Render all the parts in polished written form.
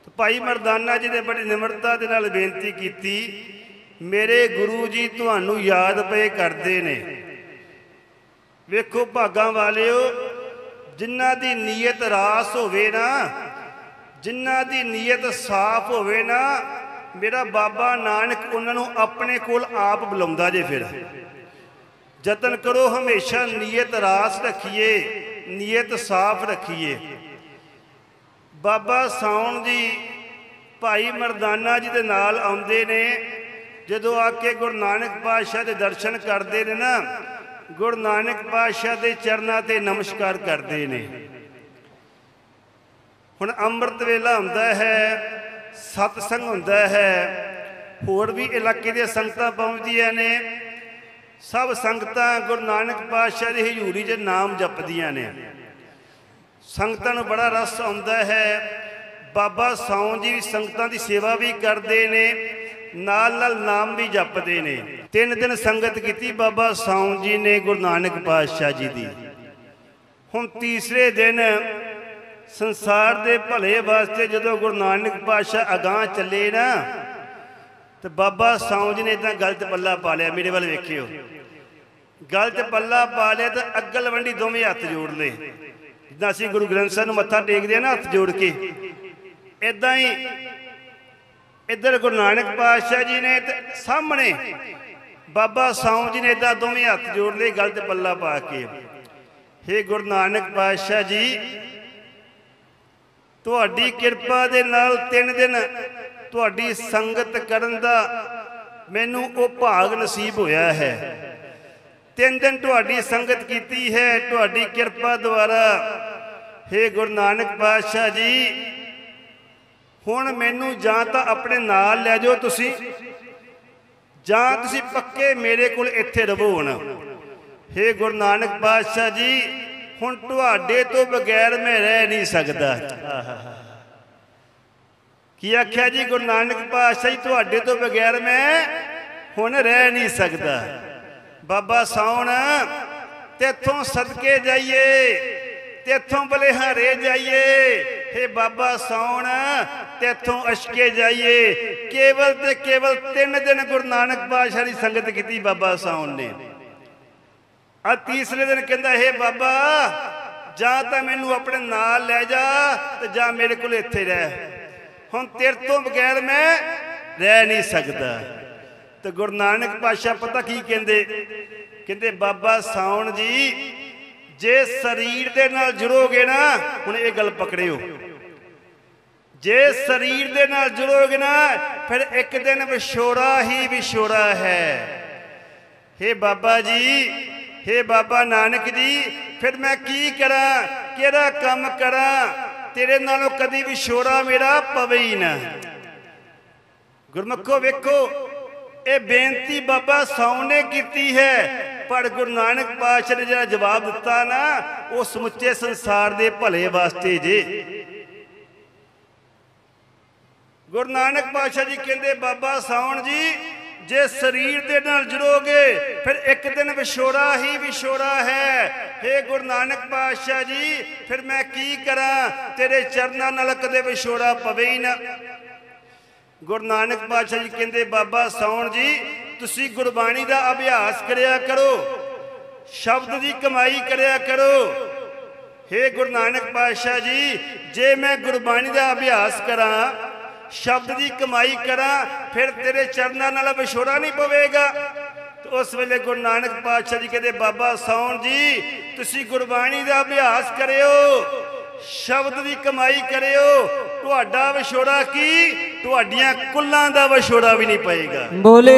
तो भाई मरदाना जी ने बड़ी निमरता दे नाल बेनती की, मेरे गुरु जी तुहानू याद पे करते ने। वेखो भागां वालिओ, जिन्हां दी नीयत रास होवे ना, जिन्हां दी नीयत साफ होवे ना, मेरा बाबा नानक उन्होंने अपने कोल आप बुलाउंदा जे। फिर जतन करो हमेशा नीयत रास रखिए, नीयत साफ रखिए। बाबा साउण जी भाई मरदाना जी दे नाल आउंदे ने, जदों आके गुरु नानक पातशाह दे दर्शन करते ने ना, गुरु नानक पातशाह दे चरनां ते नमस्कार करते ने। हुण अमृत वेला हुंदा है, सतसंग हुंदा है, होर भी इलाके दी संगतां पहुंचदियां ने। सब संगतां गुरु नानक पातशाह दी हजूरी च नाम जपदियां ने। संगतां नूं बड़ा रस आउंदा है। बाबा साउण जी संगतां दी सेवा भी करते ने, नाल नाल नाम भी जपते ने। 3 दिन संगत की बाबा साउण जी ने गुरु नानक पातशाह जी दी। हुण तीसरे दिन संसार दे भले वास्ते जदों गुरु नानक पातशाह अगांह चले ना, तो बाबा साउण जी ने इदां गल च पल्ला पा लिया। मेरे वाल वेखिओ, गल च पल्ला पा लिया तो अग्गल वंडी दोवें हत्थ जोड़ ले, जिद्दां असीं गुरु ग्रंथ साहिब नूं मत्था टेकदे ना हत्थ जोड़ के, इदां ही इधर गुरु नानक पातशाह जी ने सामने बाबा साउण जी ने इदां दोवें हत्थ जोड़ ले गल च पल्ला पा के, हे गुरु नानक पातशाह जी, तुहाडी किरपा दे नाल 3 दिन तुहाडी संगत करन दा मैनू वो भाग नसीब होया है। 3 दिन तुहाडी संगत कीती है तुहाडी किरपा द्वारा। हे गुरु नानक पातशाह जी, हुण मैनू जां तां अपने नाल लै जाओ तुसी, जां तुसी पक्के मेरे कोल इत्थे रवो। हुण हे गुरु नानक पातशाह जी, हुण तुहाडे तो बगैर मैं रह नहीं सकदा। की आख्या जी गुरु नानक पातशाह जी, तुहाडे तो बगैर मैं हुण रह नहीं सकदा। बाबा साउण तेथों सदके जाइए, तेथों बलिहारे जाइए। हे बाबा साउण तेथों अशके जाइए। केवल ते केवल 3 दिन गुरु नानक पातशाह की संगत की बाबा साउण ने। आ तीसरे दिन कहता, हे बाबा जा तो मैनू अपने नाल लै जा, तो जा मेरे को इत्थे रह, हुण तेरे तो बगैर मैं रह नहीं सकता। तो गुरु नानक पातशाह पता की कहते, कहते बाबा साउण जी, जे शरीर दे नाल जुड़ोगे ना, हुण ये गल पकड़ियो, जे शरीर दे नाल जुड़ोगे ना, फिर एक दिन विछोड़ा ही विछोड़ा है। हे बाबा जी, हे बाबा नानक जी, फिर मैं की करा, केड़ा काम करा, तेरे नालों कदी विछोड़ा मेरा पवे ही ना। गुरमुखो वेखो, ये बेनती बाबा साउण ने की है, पर गुरु नानक पातशाह ने जो जवाब दिता ना, वो समुचे संसार के भले वास्ते जे। गुरु नानक पातशाह जी कहते, बाबा साउण जी, जे शरीर दे नाल जुड़ोगे फिर एक दिन विछोड़ा ही विछोड़ा है। हे गुरु नानक पातशाह जी, फिर मैं की करा, तेरे चरनां नाल कदे विछोड़ा पवे ही ना। गुरु नानक पातशाह जी कहते, बाबा साउण जी, तुसी गुरबाणी का अभ्यास करया करो, शब्द की कमाई करया करो। हे गुरु नानक पातशाह जी, जे मैं गुरबाणी का अभ्यास करा, शब्द की कमाई करा, फिर तेरे चरनां नाल विछोड़ा नहीं पवेगा। तो उस वेले गुरु नानक पातशाह जी कहते, बाबा साउण जी, तुसी गुरबाणी का अभ्यास करियो, शब्द की कमाई करियो, तुहाडा विछोड़ा की, तुहाडियां कुल्लां दा विछोड़ा भी नहीं पएगा। बोले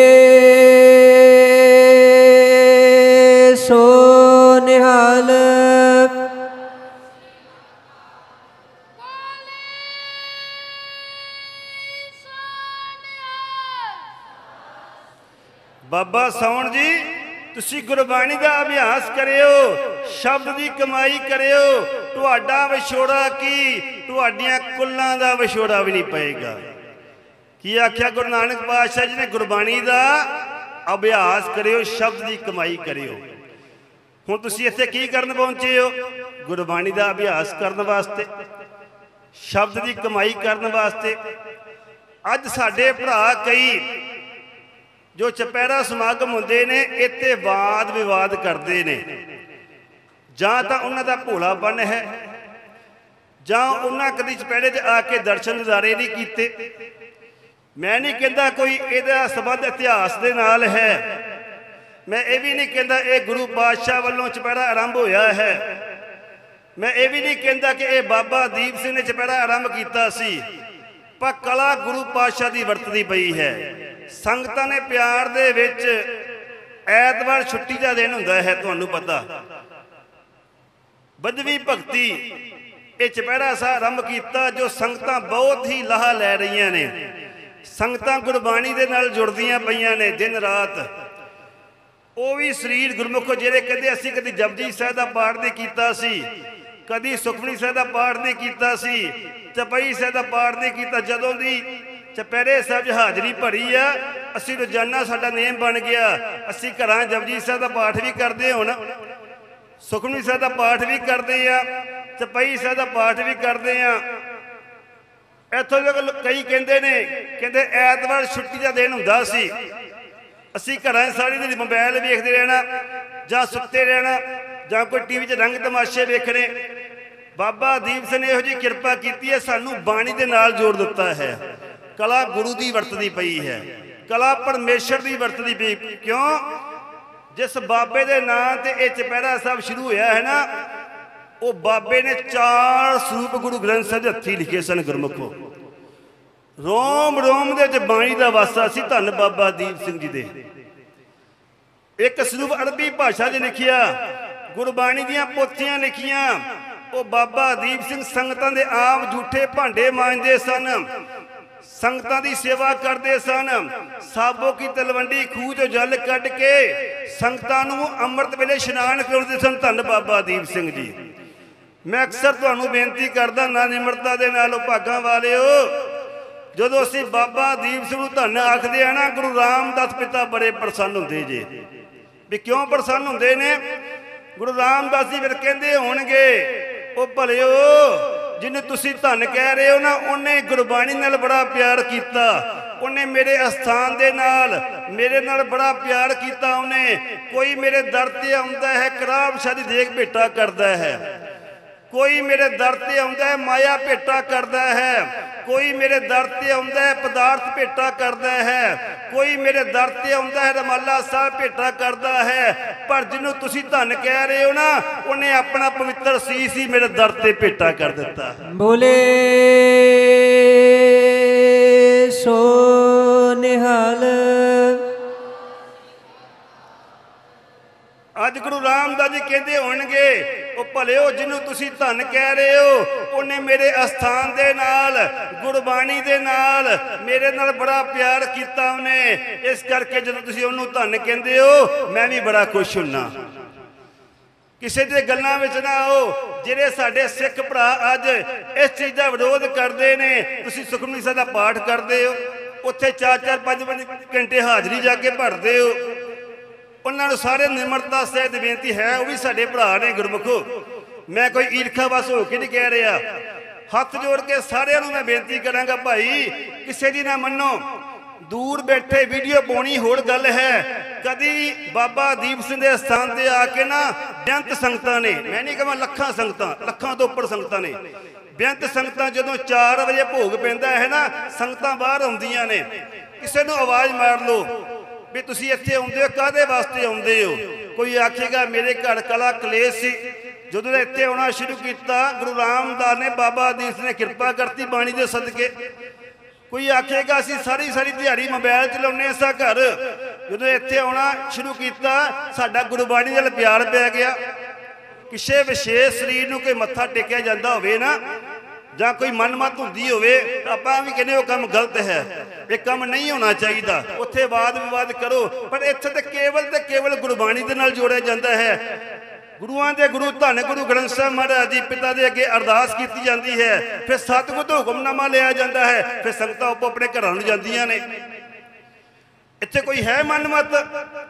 सो निहाल। बाबा साउण जी, तुसी गुरबाणी का अभ्यास करियो, शब्द की कमाई करियो, तुहाडा विछोड़ा की, तुहाडियां कुल्लां दा विछोड़ा भी नहीं पएगा। की आख्या गुरु नानक पातशाह जी ने, गुरबाणी का अभ्यास करियो, शब्द की कमाई करियो। हुण तुसी इत्थे की करन पहुंचे हो? गुरबाणी का अभ्यास करने वास्ते। शब्द की कमाई करने वास्ते। अज साडे भरा कई जो चपैरा समागम होंदे ने इत्थे वाद विवाद करते ने, जां तां उन्हां दा भोलापन है, जां उन्हां कदी चपैरे च आके दर्शन दिदारे नहीं कीते। मैं नहीं कहता कोई इहदा संबंध इतिहास दे नाल है, मैं ये भी नहीं कहता ये गुरु पातशाह वालों चपैरा आरंभ होया है, मैं ये भी नहीं कहता कि ये बाबा दीप सिंह ने चपैरा आरंभ किया सी, पर कला गुरु पातशाह की वरतदी पई है। संगतां ने प्यार दे विच ऐतवार छुट्टी का दिन हुंदा है, तुहानूं पता बदवी भगती ये चपैरा सा आरंभ किया जो संगतां बहुत ही लाहा लै रही ने। संगतां गुरबाणी दे नाल जुड़दियां पईयां ने दिन रात। वो भी शरीर गुरमुखो ਜਿਹੜੇ ਕਹਿੰਦੇ ਅਸੀਂ कभी जपजी साहिब का पाठ नहीं किया सी, कभी सुखमनी साहिब का पाठ नहीं किया सी, चौपाई साहिब का पाठ नहीं किया। जदों दी चपैरे साहिब हाजरी भरी आ असी रोजाना साडा नेम बन गया, असी घरां जपजी साहिब का पाठ भी करते, हुण सुखमनी साहिब का पाठ भी करते हैं, चौपाई साहिब का पाठ भी करते हैं। इत्थों तक कई कहते ने कहते ऐतवार छुट्टी का दिन हुंदा सी, असी घर सारी दिन मोबाइल वेखते रहना, जां सुते रहना, जां कोई टीवी च रंग तमाशे वेखने। बाबा दीप सिंह ने इहो जी किरपा की है, सानू बाणी दे नाल जोड़ दिता है। कला गुरु की वरतदी पई है, कला परमेश्वर की वरतदी पई। क्यों? जिस बाबे के नाम से यह चपैरा साहब शुरू होया है ना, वो बाबे ने 4 स्वरूप गुरु ग्रंथ साहिब दे हत्थी लिखे सन गुरमुखो। रोम रोम दे बाणी का वासा सी धन बाबा दीप सिंह जी दे। एक स्वरूप अरबी भाषा च लिखिया, गुरबाणी दियां पोथियां लिखियां। वो बाबा दीप सिंह संगतां दे आप झूठे भांडे मांजते सन, संगतां दी सेवा करते सन। साबो की तलवंडी खूह चों जल कढ के संगतां नूं अमृत वेले इशनान कराउंदे सन धन बाबा दीप सिंह जी। मैं अक्सर तुहानूं बेनती करदा ना निमरता दे नाल भागां वालिओ, जदों असीं बाबा दीप सिंह नूं धन आखदे आ ना, गुरु रामदास पिता बड़े प्रसन्न हुंदे जे। भी क्यों प्रसन्न हुंदे ने? गुरु रामदास जी फिर कहंदे होणगे, ओ भलिओ जिन्हें तुसीं धन कह रहे हो ना, उन्हें गुरबाणी नाल बड़ा प्यार किया, उन्हें मेरे अस्थान दे नाल मेरे नाल बड़ा प्यार किया। उन्हें कोई मेरे दर ते आउंदा है कराब शादी देख भेटा करता है, कोई मेरे दर ते आउंदा है माया भेटा करता है, कोई मेरे दर ते आउंदा है पदार्थ भेटा करता है, कोई मेरे दर ते आउंदा है रमाला साहब भेटा करता है। पर जिन्हों तुसीं धन कह रहे हो ना, उन्हें अपना पवित्र सीस ही मेरे दर ते भेटा कर दिता। बोले सो निहाल। अज गुरु रामदास जी कहते होणगे, ओ भलिओ जिन्हों तुसीं धन कह रहे हो, उन्हें मेरे अस्थान दे नाल गुरबाणी दे नाल मेरे नाल बड़ा प्यार किया। उन्हें इस करके जदों तुसीं उहनूं धन कहंदे हो, मैं भी बड़ा खुश हुन्ना। किसी दे गल्लां विच ना आओ। जिहड़े साडे सिख भरा अज इस चीज़ का विरोध करते हैं, तुसीं सुखमनी साहिब दा पाठ करते हो, उत्थे 4-4 5-5 घंटे हाजरी जाके भरते हो, उन्होंने सारे निमरता सहित बेनती है, वह भी साडे भरा ने गुरमुखो। मैं कोई ईर्खा बस हो के नहीं कह रहा, हथ जोड़ के सारिਆਂ ਨੂੰ मैं बेनती करांगा, भाई किसी की ना मनो। दूर बैठे वीडियो पाउणी होर गल है, कदी बाबा दीप सिंह के स्थान से आके ना बेअंत संगतां ने, मैं नहीं कहां लखां संगतां, लखां तो उपर संगतां ने, बेअंत संगतां जदों 4 बजे भोग पैंदा है ना, संगतां बाहर आउंदियां ने। किसी नूं आवाज़ मार लो भी तुसीं इत्थे आउंदे हो, काहदे वास्ते आउंदे हो? कोई आखेगा मेरे घर कला कलेश सी। जदों इत्थे आउणा शुरू किया, गुरु रामदास ने बाबा दीप सिंह ने किरपा करती बाणी दे सदके। कोई आखेगा असीं सारी सारी दिहाड़ी मोबाइल चलाउने इसा घर। जदों इत्थे आउणा शुरू किया, साडा गुरबाणी नाल प्यार पै गया। किसी विशेष शरीर नूं कोई मत्था टेकिया जांदा होवे ना, जां कोई मनमत हुंदी होवे, आपां भी कहने वो काम गलत है, ये काम नहीं होना चाहिए, उत्थे वाद विवाद करो। पर इत्थे ते केवल गुरबाणी दे नाल जोड़िया जाता है। गुरुआं दे गुरु धन गुरु ग्रंथ साहिब महाराज जी पिता दे अगे अरदास की जाती है, फिर सतगुर तो हुक्मनामा लिया जाता है, फिर संगतां अपने घरां नूं जांदियां ने। इत्थे कोई है मनमत?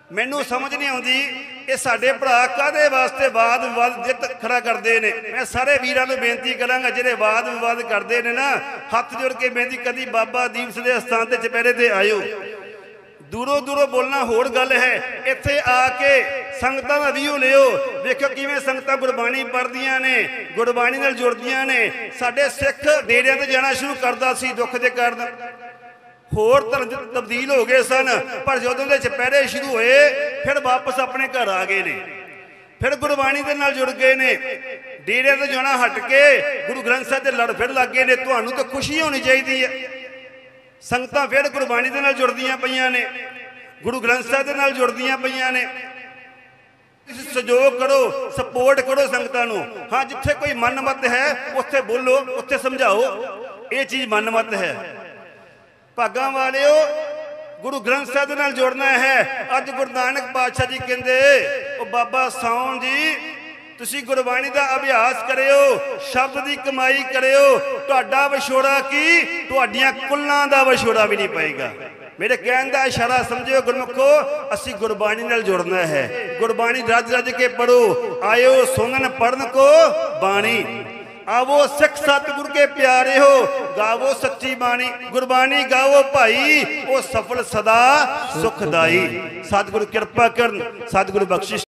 ਮੈਨੂੰ ਸਮਝ ਨਹੀਂ ਆਉਂਦੀ ਇਹ ਸਾਡੇ ਭਰਾ ਕਾਹਦੇ ਵਾਸਤੇ ਵਾਦ ਵਿਵਾਦ ਜਿੱਤ ਖੜਾ ਕਰਦੇ ਨੇ। ਮੈਂ ਸਾਰੇ ਵੀਰਾਂ ਨੂੰ ਬੇਨਤੀ ਕਰਾਂਗਾ ਜਿਹੜੇ ਵਾਦ ਵਿਵਾਦ ਕਰਦੇ ਨੇ ਨਾ, ਹੱਥ ਜੋੜ ਕੇ ਬੇਨਤੀ, ਕਦੀ ਬਾਬਾ ਦੀਪ ਸਿੰਘ ਦੇ ਅਸਥਾਨ ਤੇ ਚੁਪਹਿਰੇ ਤੇ ਆਇਓ। ਦੂਰੋਂ ਦੂਰੋਂ ਬੋਲਣਾ ਹੋਰ ਗੱਲ ਹੈ, ਇੱਥੇ ਆ ਕੇ ਸੰਗਤਾਂ ਦਾ ਵਿਊ ਲਿਓ, ਵੇਖੋ ਕਿਵੇਂ ਸੰਗਤਾਂ ਗੁਰਬਾਣੀ ਪੜ੍ਹਦੀਆਂ ਨੇ, ਗੁਰਬਾਣੀ ਨਾਲ ਜੁੜਦੀਆਂ ਨੇ। ਸਾਡੇ ਸਿੱਖ ਡੇਰਿਆਂ ਤੇ ਜਾਣਾ ਸ਼ੁਰੂ ਕਰਦਾ ਸੀ ਦੁੱਖ ਦੇ ਕਾਰਨ, ਹੋਰ ਧਰਮ ਤਬਦੀਲ ਹੋ ਗਏ ਸਨ, ਪਰ ਜਦੋਂ ਦੇ ਚੁਪਹਿਰੇ ਸ਼ੁਰੂ ਹੋਏ ਫਿਰ ਵਾਪਸ ਆਪਣੇ ਘਰ ਆ ਗਏ ਨੇ, ਫਿਰ ਗੁਰਬਾਣੀ ਦੇ ਨਾਲ ਜੁੜ ਗਏ ਨੇ। ਡੇਰਿਆਂ ਤੋਂ ਜਾਣਾ ਹਟ ਕੇ ਗੁਰੂ ਗ੍ਰੰਥ ਸਾਹਿਬ ਦੇ ਲੜ ਫਿਰ ਲੱਗ ਗਏ ਨੇ। ਤੁਹਾਨੂੰ ਤਾਂ ਖੁਸ਼ੀ ਹੋਣੀ ਚਾਹੀਦੀ ਹੈ, ਸੰਗਤਾਂ ਫਿਰ ਗੁਰਬਾਣੀ ਦੇ ਨਾਲ ਜੁੜਦੀਆਂ ਪਈਆਂ ਨੇ, ਗੁਰੂ ਗ੍ਰੰਥ ਸਾਹਿਬ ਦੇ ਨਾਲ ਜੁੜਦੀਆਂ ਪਈਆਂ ਨੇ। ਸਹਿਯੋਗ ਕਰੋ, ਸਪੋਰਟ ਕਰੋ ਸੰਗਤਾਂ ਨੂੰ। ਹਾਂ, ਜਿੱਥੇ ਕੋਈ ਮਨਮਤ ਹੈ ਉੱਥੇ ਬੋਲੋ, ਉੱਥੇ ਸਮਝਾਓ ਇਹ ਚੀਜ਼ ਮਨਮਤ ਹੈ। ਭਾਗਾਂ ਵਾਲਿਓ, ਗੁਰੂ ਗ੍ਰੰਥ ਸਾਹਿਬ ਦੇ ਨਾਲ ਜੁੜਨਾ ਹੈ। ਅੱਜ ਗੁਰੂ ਨਾਨਕ ਪਾਤਸ਼ਾਹ ਜੀ ਕਹਿੰਦੇ, ਉਹ ਬਾਬਾ ਸਾਉਣ ਜੀ ਤੁਸੀਂ ਗੁਰਬਾਣੀ ਦਾ ਅਭਿਆਸ ਕਰਿਓ, ਸ਼ਬਦ ਦੀ ਕਮਾਈ ਕਰਿਓ, ਤੁਹਾਡਾ ਵਿਛੋੜਾ ਕੀ, ਤੁਹਾਡੀਆਂ ਕੁੱਲਾਂ ਦਾ ਵਿਛੋੜਾ ਵੀ ਨਹੀਂ ਪਏਗਾ। ਮੇਰੇ ਕਹਿਣ ਦਾ ਇਸ਼ਾਰਾ ਸਮਝਿਓ ਗੁਰਮੁਖੋ, ਅਸੀਂ ਗੁਰਬਾਣੀ ਨਾਲ ਜੁੜਨਾ ਹੈ। ਗੁਰਬਾਣੀ ਰੱਜ ਰੱਜ ਕੇ ਪੜੋ, ਆਇਓ ਸੁਣਨ ਪੜਨ ਕੋ ਬਾਣੀ, आवो सिख सतगुर के प्यारे हो, गावो सच्ची बाणी, गुरबाणी गावो भाई, ओ सफल सदा सुखदाई। सतगुरु कृपा करन, सतगुरु बख्शिश